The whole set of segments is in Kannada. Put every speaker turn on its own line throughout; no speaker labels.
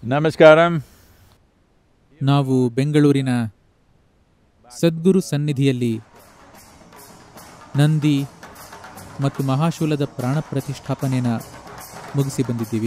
ನಮಸ್ಕಾರಂ.
ನಾವು ಬೆಂಗಳೂರಿನ ಸದ್ಗುರು ಸನ್ನಿಧಿಯಲ್ಲಿ ನಂದಿ ಮತ್ತು ಮಹಾಶೂಲದ ಪ್ರಾಣ ಪ್ರತಿಷ್ಠಾಪನೆಯನ್ನು ಮುಗಿಸಿ ಬಂದಿದ್ದೀವಿ.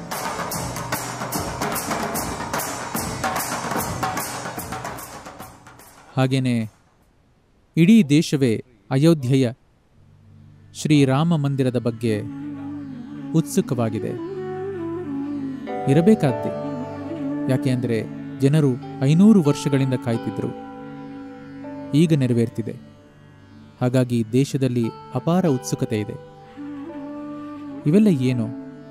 ಹಾಗೆಯೇ ಇಡೀ ದೇಶವೇ ಅಯೋಧ್ಯೆಯ ಶ್ರೀರಾಮ ಮಂದಿರದ ಬಗ್ಗೆ ಉತ್ಸುಕವಾಗಿದೆ. ಇರಬೇಕಾದ್ದೆ, ಯಾಕೆ ಅಂದರೆ ಜನರು 500 ವರ್ಷಗಳಿಂದ ಕಾಯ್ತಿದ್ರು. ಈಗ ನೆರವೇರ್ತಿದೆ. ಹಾಗಾಗಿ ದೇಶದಲ್ಲಿ ಅಪಾರ ಉತ್ಸುಕತೆ ಇದೆ. ಇವೆಲ್ಲ ಏನು?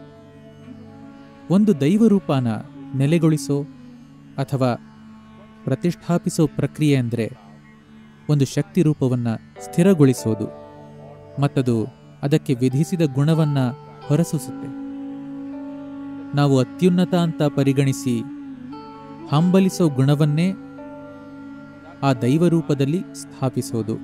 ಒಂದು ದೈವರೂಪನ ನೆಲೆಗೊಳಿಸೋ ಅಥವಾ ಪ್ರತಿಷ್ಠಾಪಿಸೋ ಪ್ರಕ್ರಿಯೆ ಅಂದರೆ ಒಂದು ಶಕ್ತಿ ರೂಪವನ್ನು ಸ್ಥಿರಗೊಳಿಸೋದು ಮತ್ತದು ಅದಕ್ಕೆ ವಿಧಿಸಿದ ಗುಣವನ್ನು ಹೊರಸೂಸುತ್ತೆ. ನಾವು ಅತ್ಯುನ್ನತ ಅಂತ ಪರಿಗಣಿಸಿ ಹಂಬಲಿಸೋ ಗುಣವನ್ನೇ ಆ ದೈವರೂಪದಲ್ಲಿ ಸ್ಥಾಪಿಸೋದು.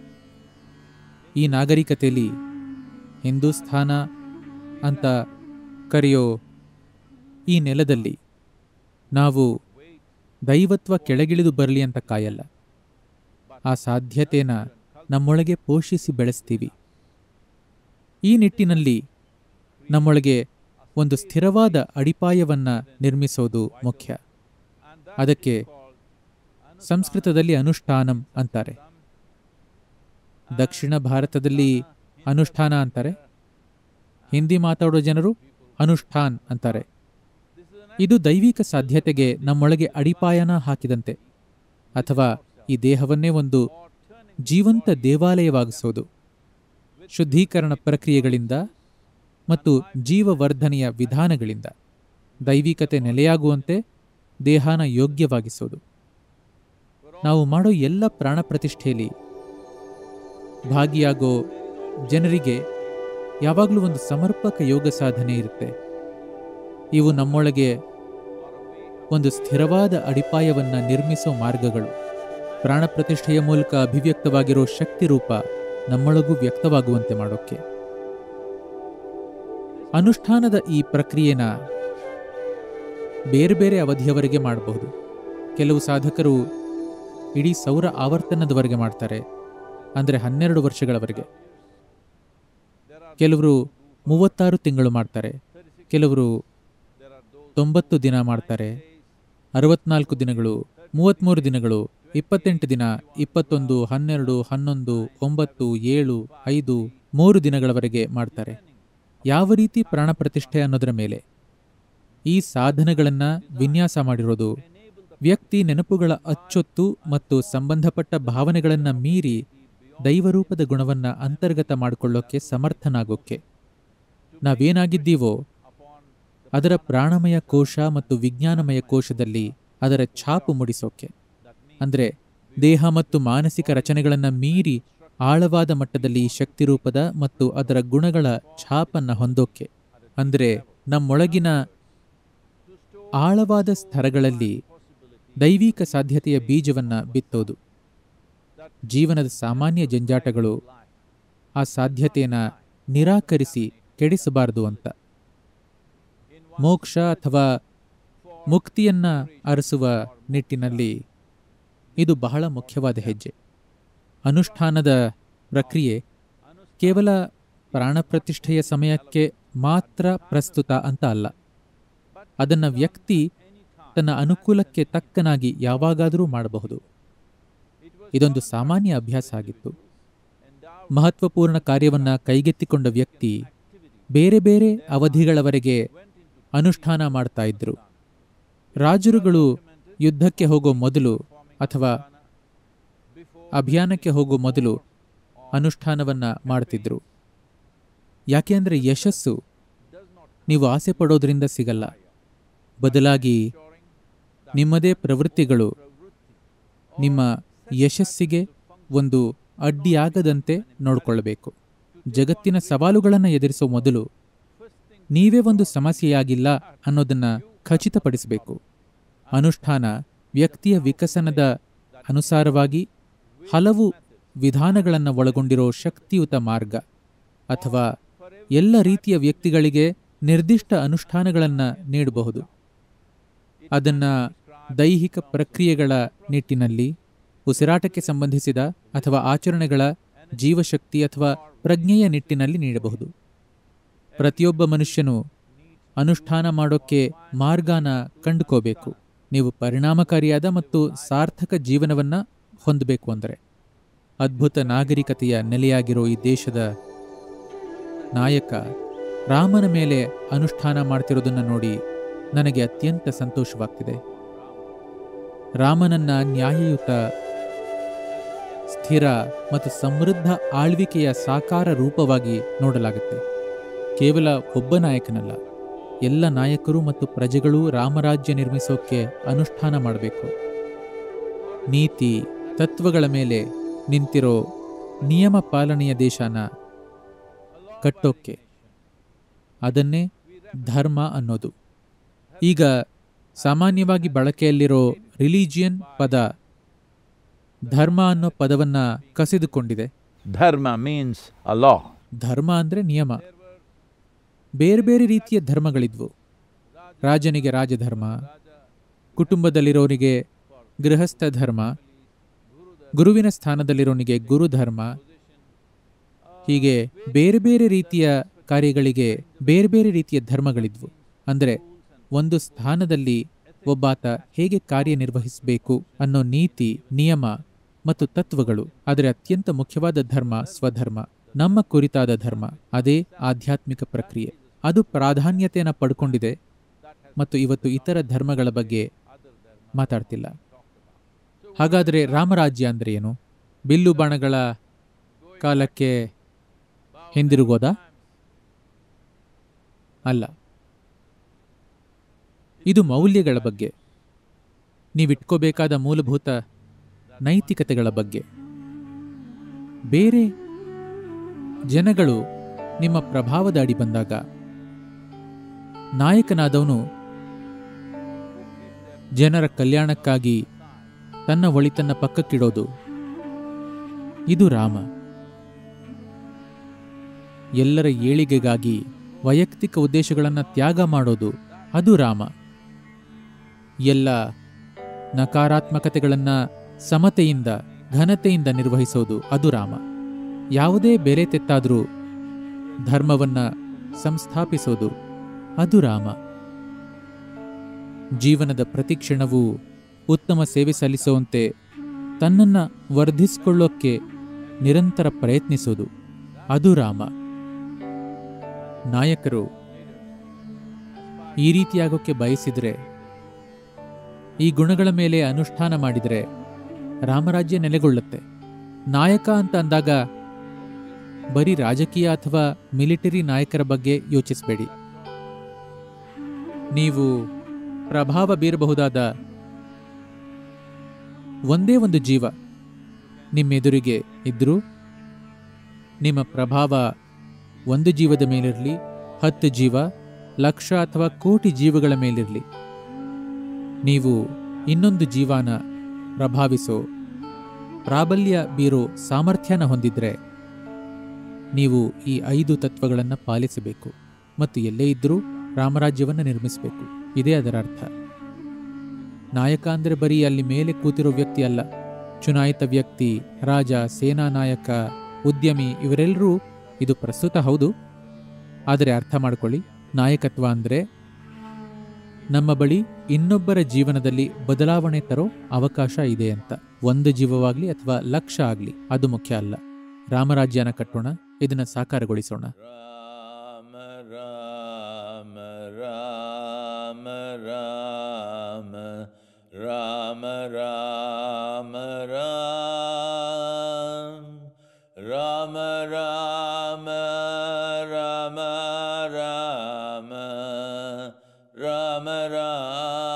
ಈ ನಾಗರಿಕತೆಯಲ್ಲಿ ಹಿಂದೂಸ್ಥಾನ ಅಂತ ಕರೆಯೋ ಈ ನೆಲದಲ್ಲಿ ನಾವು ದೈವತ್ವ ಕೆಳಗಿಳಿದು ಬರಲಿ ಅಂತ ಕಾಯಲ್ಲ. ಆ ಸಾಧ್ಯತೆನ ನಮ್ಮೊಳಗೆ ಪೋಷಿಸಿ ಬೆಳೆಸ್ತೀವಿ. ಈ ನಿಟ್ಟಿನಲ್ಲಿ ನಮ್ಮೊಳಗೆ ಒಂದು ಸ್ಥಿರವಾದ ಅಡಿಪಾಯವನ್ನು ನಿರ್ಮಿಸೋದು ಮುಖ್ಯ. ಅದಕ್ಕೆ ಸಂಸ್ಕೃತದಲ್ಲಿ ಅನುಷ್ಠಾನಂ ಅಂತಾರೆ, ದಕ್ಷಿಣ ಭಾರತದಲ್ಲಿ ಅನುಷ್ಠಾನ ಅಂತಾರೆ, ಹಿಂದಿ ಮಾತಾಡೋ ಜನರು ಅನುಷ್ಠಾನ್ ಅಂತಾರೆ. ಇದು ದೈವಿಕ ಸಾಧ್ಯತೆಗೆ ನಮ್ಮೊಳಗೆ ಅಡಿಪಾಯನ ಹಾಕಿದಂತೆ, ಅಥವಾ ಈ ದೇಹವನ್ನೇ ಒಂದು ಜೀವಂತ ದೇವಾಲಯವಾಗಿಸೋದು. ಶುದ್ಧೀಕರಣ ಪ್ರಕ್ರಿಯೆಗಳಿಂದ ಮತ್ತು ಜೀವವರ್ಧನೆಯ ವಿಧಾನಗಳಿಂದ ದೈವಿಕತೆ ನೆಲೆಯಾಗುವಂತೆ ದೇಹನ ಯೋಗ್ಯವಾಗಿಸೋದು. ನಾವು ಮಾಡೋ ಎಲ್ಲ ಪ್ರಾಣ ಪ್ರತಿಷ್ಠೆಯಲ್ಲಿ ಭಾಗಿಯಾಗೋ ಜನರಿಗೆ ಯಾವಾಗಲೂ ಒಂದು ಸಮರ್ಪಕ ಯೋಗ ಸಾಧನೆ ಇರುತ್ತೆ. ಇವು ನಮ್ಮೊಳಗೆ ಒಂದು ಸ್ಥಿರವಾದ ಅಡಿಪಾಯವನ್ನು ನಿರ್ಮಿಸೋ ಮಾರ್ಗಗಳು. ಪ್ರಾಣ ಪ್ರತಿಷ್ಠೆಯ ಮೂಲಕ ಅಭಿವ್ಯಕ್ತವಾಗಿರೋ ಶಕ್ತಿ ರೂಪ ನಮ್ಮೊಳಗೂ ವ್ಯಕ್ತವಾಗುವಂತೆ ಮಾಡೋಕ್ಕೆ ಅನುಷ್ಠಾನದ ಈ ಪ್ರಕ್ರಿಯೆನ ಬೇರೆ ಬೇರೆ ಅವಧಿಯವರೆಗೆ ಮಾಡಬಹುದು. ಕೆಲವು ಸಾಧಕರು ಇಡೀ ಸೌರ ಆವರ್ತನದವರೆಗೆ ಮಾಡ್ತಾರೆ, ಅಂದರೆ 12 ವರ್ಷಗಳವರೆಗೆ. ಕೆಲವರು 36 ತಿಂಗಳು ಮಾಡ್ತಾರೆ, ಕೆಲವರು 90 ದಿನ ಮಾಡ್ತಾರೆ, 64 ದಿನಗಳು, 33 ದಿನಗಳು, 28 ದಿನ, 21, 12, 11, 9, 7, 5, 3 ದಿನಗಳವರೆಗೆ ಮಾಡ್ತಾರೆ. ಯಾವ ರೀತಿ ಪ್ರಾಣ ಪ್ರತಿಷ್ಠೆ ಅನ್ನೋದರ ಮೇಲೆ ಈ ಸಾಧನಗಳನ್ನು ವಿನ್ಯಾಸ ಮಾಡಿರೋದು ವ್ಯಕ್ತಿ ನೆನಪುಗಳ ಅಚ್ಚೊತ್ತು ಮತ್ತು ಸಂಬಂಧಪಟ್ಟ ಭಾವನೆಗಳನ್ನು ಮೀರಿ ದೈವರೂಪದ ಗುಣವನ್ನು ಅಂತರ್ಗತ ಮಾಡಿಕೊಳ್ಳೋಕ್ಕೆ ಸಮರ್ಥನಾಗೋಕ್ಕೆ. ನಾವೇನಾಗಿದ್ದೀವೋ ಅದರ ಪ್ರಾಣಮಯ ಕೋಶ ಮತ್ತು ವಿಜ್ಞಾನಮಯ ಕೋಶದಲ್ಲಿ ಅದರ ಛಾಪು ಮೂಡಿಸೋಕೆ, ಅಂದರೆ ದೇಹ ಮತ್ತು ಮಾನಸಿಕ ರಚನೆಗಳನ್ನು ಮೀರಿ ಆಳವಾದ ಮಟ್ಟದಲ್ಲಿ ಶಕ್ತಿರೂಪದ ಮತ್ತು ಅದರ ಗುಣಗಳ ಛಾಪನ್ನು ಹೊಂದೋಕೆ, ಅಂದರೆ ನಮ್ಮೊಳಗಿನ ಆಳವಾದ ಸ್ತರಗಳಲ್ಲಿ ದೈವಿಕ ಸಾಧ್ಯತೆಯ ಬೀಜವನ್ನು ಬಿತ್ತೋದು. ಜೀವನದ ಸಾಮಾನ್ಯ ಜಂಜಾಟಗಳು ಆ ಸಾಧ್ಯತೆಯನ್ನು ನಿರಾಕರಿಸಿ ಕೆಡಿಸಬಾರದು ಅಂತ. ಮೋಕ್ಷ ಅಥವಾ ಮುಕ್ತಿಯನ್ನ ಅರಸುವ ನಿಟ್ಟಿನಲ್ಲಿ ಇದು ಬಹಳ ಮುಖ್ಯವಾದ ಹೆಜ್ಜೆ. ಅನುಷ್ಠಾನದ ಪ್ರಕ್ರಿಯೆ ಕೇವಲ ಪ್ರಾಣ ಪ್ರತಿಷ್ಠೆಯ ಸಮಯಕ್ಕೆ ಮಾತ್ರ ಪ್ರಸ್ತುತ ಅಂತ ಅಲ್ಲ. ಅದನ್ನು ವ್ಯಕ್ತಿ ತನ್ನ ಅನುಕೂಲಕ್ಕೆ ತಕ್ಕನಾಗಿ ಯಾವಾಗಾದರೂ ಮಾಡಬಹುದು. ಇದೊಂದು ಸಾಮಾನ್ಯ ಅಭ್ಯಾಸ ಆಗಿತ್ತು. ಮಹತ್ವಪೂರ್ಣ ಕಾರ್ಯವನ್ನು ಕೈಗೆತ್ತಿಕೊಂಡ ವ್ಯಕ್ತಿ ಬೇರೆ ಬೇರೆ ಅವಧಿಗಳವರೆಗೆ ಅನುಷ್ಠಾನ ಮಾಡ್ತಾ ಇದ್ರು. ರಾಜರುಗಳು ಯುದ್ಧಕ್ಕೆ ಹೋಗೋ ಮೊದಲು ಅಥವಾ ಅಭಿಯಾನಕ್ಕೆ ಹೋಗೋ ಮೊದಲು ಅನುಷ್ಠಾನವನ್ನ ಮಾಡ್ತಿದ್ರು. ಯಾಕೆ ಅಂದರೆ ಯಶಸ್ಸು ನೀವು ಆಸೆ ಪಡೋದ್ರಿಂದ ಸಿಗಲ್ಲ. ಬದಲಾಗಿ ನಿಮ್ಮದೇ ಪ್ರವೃತ್ತಿಗಳು ನಿಮ್ಮ ಯಶಸ್ಸಿಗೆ ಒಂದು ಅಡ್ಡಿಯಾಗದಂತೆ ನೋಡಿಕೊಳ್ಳಬೇಕು. ಜಗತ್ತಿನ ಸವಾಲುಗಳನ್ನು ಎದುರಿಸೋ ಮೊದಲು ನೀವೇ ಒಂದು ಸಮಸ್ಯೆಯಾಗಿಲ್ಲ ಅನ್ನೋದನ್ನು ಖಚಿತಪಡಿಸಬೇಕು. ಅನುಷ್ಠಾನ ವ್ಯಕ್ತಿಯ ವಿಕಸನದ ಅನುಸಾರವಾಗಿ ಹಲವು ವಿಧಾನಗಳನ್ನು ಒಳಗೊಂಡಿರೋ ಶಕ್ತಿಯುತ ಮಾರ್ಗ, ಅಥವಾ ಎಲ್ಲ ರೀತಿಯ ವ್ಯಕ್ತಿಗಳಿಗೆ ನಿರ್ದಿಷ್ಟ ಅನುಷ್ಠಾನಗಳನ್ನು ನೀಡಬಹುದು. ಅದನ್ನು ದೈಹಿಕ ಪ್ರಕ್ರಿಯೆಗಳ ನಿಟ್ಟಿನಲ್ಲಿ, ಉಸಿರಾಟಕ್ಕೆ ಸಂಬಂಧಿಸಿದ ಅಥವಾ ಆಚರಣೆಗಳ ಜೀವಶಕ್ತಿ ಅಥವಾ ಪ್ರಜ್ಞೆಯ ನಿಟ್ಟಿನಲ್ಲಿ ನೀಡಬಹುದು. ಪ್ರತಿಯೊಬ್ಬ ಮನುಷ್ಯನು ಅನುಷ್ಠಾನ ಮಾಡೋಕ್ಕೆ ಮಾರ್ಗನ ಕಂಡುಕೋಬೇಕು. ನೀವು ಪರಿಣಾಮಕಾರಿಯಾದ ಮತ್ತು ಸಾರ್ಥಕ ಜೀವನವನ್ನು ಹೊಂದಬೇಕು ಅಂದರೆ. ಅದ್ಭುತ ನಾಗರಿಕತೆಯ ನೆಲೆಯಾಗಿರೋ ಈ ದೇಶದ ನಾಯಕ ರಾಮನ ಮೇಲೆ ಅನುಷ್ಠಾನ ಮಾಡ್ತಿರೋದನ್ನು ನೋಡಿ ನನಗೆ ಅತ್ಯಂತ ಸಂತೋಷವಾಗ್ತಿದೆ. ರಾಮನನ್ನ ನ್ಯಾಯಯುತ, ಸ್ಥಿರ ಮತ್ತು ಸಮೃದ್ಧ ಆಳ್ವಿಕೆಯ ಸಾಕಾರ ರೂಪವಾಗಿ ನೋಡಲಾಗುತ್ತೆ. ಕೇವಲ ಒಬ್ಬ ನಾಯಕನಲ್ಲ, ಎಲ್ಲ ನಾಯಕರು ಮತ್ತು ಪ್ರಜೆಗಳು ರಾಮರಾಜ್ಯ ನಿರ್ಮಿಸೋಕೆ ಅನುಷ್ಠಾನ ಮಾಡಬೇಕು. ನೀತಿ ತತ್ವಗಳ ಮೇಲೆ ನಿಂತಿರೋ ನಿಯಮ ಪಾಲನೆಯ ದೇಶನ ಕಟ್ಟೋಕೆ. ಅದನ್ನೇ ಧರ್ಮ ಅನ್ನೋದು. ಈಗ ಸಾಮಾನ್ಯವಾಗಿ ಬಳಕೆಯಲ್ಲಿರೋ ರಿಲಿಜಿಯನ್ ಪದ ಧರ್ಮ ಅನ್ನೋ ಪದವನ್ನ ಕಸಿದುಕೊಂಡಿದೆ.
ಧರ್ಮ ಮೀನ್ಸ್ ಅ ಲಾ.
ಧರ್ಮ ಅಂದ್ರೆ ನಿಯಮ. ಬೇರೆ ಬೇರೆ ರೀತಿಯ ಧರ್ಮಗಳಿದ್ವು. ರಾಜನಿಗೆ ರಾಜಧರ್ಮ, ಕುಟುಂಬದಲ್ಲಿರೋನಿಗೆ ಗೃಹಸ್ಥ ಧರ್ಮ, ಗುರುವಿನ ಸ್ಥಾನದಲ್ಲಿರೋನಿಗೆ ಗುರುಧರ್ಮ. ಹೀಗೆ ಬೇರೆ ಬೇರೆ ರೀತಿಯ ಕಾರ್ಯಗಳಿಗೆ ಬೇರೆ ಬೇರೆ ರೀತಿಯ ಧರ್ಮಗಳಿದ್ವು. ಅಂದರೆ ಒಂದು ಸ್ಥಾನದಲ್ಲಿ ಒಬ್ಬಾತ ಹೇಗೆ ಕಾರ್ಯನಿರ್ವಹಿಸಬೇಕು ಅನ್ನೋ ನೀತಿ, ನಿಯಮ ಮತ್ತು ತತ್ವಗಳು. ಆದರೆ ಅತ್ಯಂತ ಮುಖ್ಯವಾದ ಧರ್ಮ ಸ್ವಧರ್ಮ, ನಮ್ಮ ಕುರಿತಾದ ಧರ್ಮ. ಅದೇ ಆಧ್ಯಾತ್ಮಿಕ ಪ್ರಕ್ರಿಯೆ. ಅದು ಪ್ರಾಧಾನ್ಯತೆಯನ್ನು ಪಡ್ಕೊಂಡಿದೆ ಮತ್ತು ಇವತ್ತು ಇತರ ಧರ್ಮಗಳ ಬಗ್ಗೆ ಮಾತಾಡ್ತಿಲ್ಲ. ಹಾಗಾದರೆ ರಾಮರಾಜ್ಯ ಅಂದ್ರೆ ಏನು? ಬಿಲ್ಲು ಬಾಣಗಳ ಕಾಲಕ್ಕೆ ಹಿಂದಿರುಗೋದಾ? ಅಲ್ಲ. ಇದು ಮೌಲ್ಯಗಳ ಬಗ್ಗೆ, ನೀವಿಟ್ಕೋಬೇಕಾದ ಮೂಲಭೂತ ನೈತಿಕತೆಗಳ ಬಗ್ಗೆ. ಬೇರೆ ಜನಗಳು ನಿಮ್ಮ ಪ್ರಭಾವದ ಅಡಿ ಬಂದಾಗ ನಾಯಕನಾದವನು ಜನರ ಕಲ್ಯಾಣಕ್ಕಾಗಿ ತನ್ನ ಒಳಿತನ್ನ ಪಕ್ಕಕ್ಕಿಡೋದು, ಇದು ರಾಮ. ಎಲ್ಲರ ಏಳಿಗೆಗಾಗಿ ವೈಯಕ್ತಿಕ ಉದ್ದೇಶಗಳನ್ನು ತ್ಯಾಗ ಮಾಡೋದು, ಅದು ರಾಮ. ಎಲ್ಲ ನಕಾರಾತ್ಮಕತೆಗಳನ್ನು ಸಮತೆಯಿಂದ, ಘನತೆಯಿಂದ ನಿರ್ವಹಿಸೋದು, ಅದು ರಾಮ. ಯಾವುದೇ ಬೆಲೆ ತೆತ್ತಾದರೂ ಧರ್ಮವನ್ನ ಸಂಸ್ಥಾಪಿಸೋದು, ಅದು ರಾಮ. ಜೀವನದ ಪ್ರತಿ ಕ್ಷಣವೂ ಉತ್ತಮ ಸೇವೆ ಸಲ್ಲಿಸುವಂತೆ ತನ್ನನ್ನು ವರ್ಧಿಸಿಕೊಳ್ಳೋಕ್ಕೆ ನಿರಂತರ ಪ್ರಯತ್ನಿಸೋದು, ಅದು ರಾಮ. ನಾಯಕರು ಈ ರೀತಿಯಾಗೋಕ್ಕೆ ಬಯಸಿದರೆ, ಈ ಗುಣಗಳ ಮೇಲೆ ಅನುಷ್ಠಾನ ಮಾಡಿದರೆ ರಾಮರಾಜ್ಯ ನೆಲೆಗೊಳ್ಳುತ್ತೆ. ನಾಯಕ ಅಂತ ಅಂದಾಗ ಬರೀ ರಾಜಕೀಯ ಅಥವಾ ಮಿಲಿಟರಿ ನಾಯಕರ ಬಗ್ಗೆ ಯೋಚಿಸಬೇಡಿ. ನೀವು ಪ್ರಭಾವ ಬೀರಬಹುದಾದ ಒಂದೇ ಒಂದು ಜೀವ ನಿಮ್ಮೆದುರಿಗೆ ಇದ್ರೂ, ನಿಮ್ಮ ಪ್ರಭಾವ ಒಂದು ಜೀವದ ಮೇಲಿರಲಿ, 10 ಜೀವ, ಲಕ್ಷ ಅಥವಾ ಕೋಟಿ ಜೀವಗಳ ಮೇಲಿರಲಿ, ನೀವು ಇನ್ನೊಂದು ಜೀವನ ಪ್ರಭಾವಿಸೋ, ಪ್ರಾಬಲ್ಯ ಬೀರೋ ಸಾಮರ್ಥ್ಯನ ಹೊಂದಿದ್ರೆ ನೀವು ಈ 5 ತತ್ವಗಳನ್ನು ಪಾಲಿಸಬೇಕು ಮತ್ತು ಎಲ್ಲೇ ಇದ್ದರೂ ರಾಮರಾಜ್ಯವನ್ನು ನಿರ್ಮಿಸಬೇಕು. ಇದೇ ಅದರ ಅರ್ಥ. ನಾಯಕ ಅಂದರೆ ಬರೀ ಅಲ್ಲಿ ಮೇಲೆ ಕೂತಿರೋ ವ್ಯಕ್ತಿ ಅಲ್ಲ. ಚುನಾಯಿತ ವ್ಯಕ್ತಿ, ರಾಜ, ಸೇನಾ ನಾಯಕ, ಉದ್ಯಮಿ, ಇವರೆಲ್ಲರೂ ಇದು ಪ್ರಸ್ತುತ ಹೌದು. ಆದರೆ ಅರ್ಥ ಮಾಡ್ಕೊಳ್ಳಿ, ನಾಯಕತ್ವ ಅಂದರೆ ನಮ್ಮ ಬಳಿ ಇನ್ನೊಬ್ಬರ ಜೀವನದಲ್ಲಿ ಬದಲಾವಣೆ ತರೋ ಅವಕಾಶ ಇದೆ ಅಂತ. ಒಂದು ಜೀವವಾಗ್ಲಿ ಅಥವಾ ಲಕ್ಷ ಆಗ್ಲಿ, ಅದು ಮುಖ್ಯ ಅಲ್ಲ. ರಾಮರಾಜ್ಯನ ಕಟ್ಟೋಣ, ಇದನ್ನ ಸಾಕಾರಗೊಳಿಸೋಣ.
ರಾಮ ರಾಮ ರಾಮ ರಾಮ ರಾಮ ರಾಮ ರಾಮ ರಾಮ ರಾಮ ರಾಮ ರಾಮ ರಾಮ ರಾಮ